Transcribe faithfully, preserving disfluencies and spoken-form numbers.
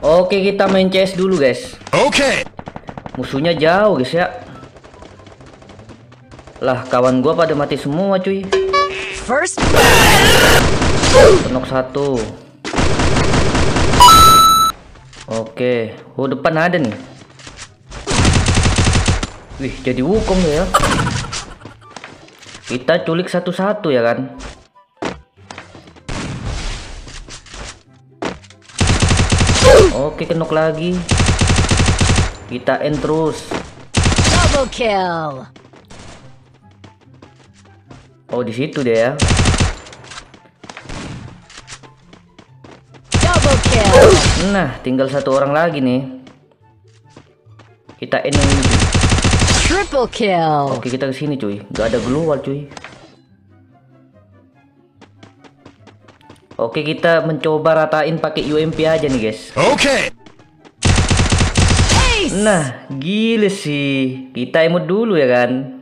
Oke, kita main C S dulu, guys. Okay. Musuhnya jauh, guys ya. Lah, kawan gua pada mati semua, cuy. First Knock satu. Oke, oh depan ada nih. Wih, jadi Wukong ya. Kita culik satu-satu ya kan. Oke, kenok lagi. Kita end terus. double kill. Oh, di situ deh ya. Double kill. Nah, tinggal satu orang lagi nih. Kita end yang ini. Triple kill. Oke, kita ke sini cuy. Gak ada global cuy. Oke, kita mencoba ratain pakai U M P aja nih, guys. Okay. Ace. Nah, gila sih. Kita emot dulu ya kan.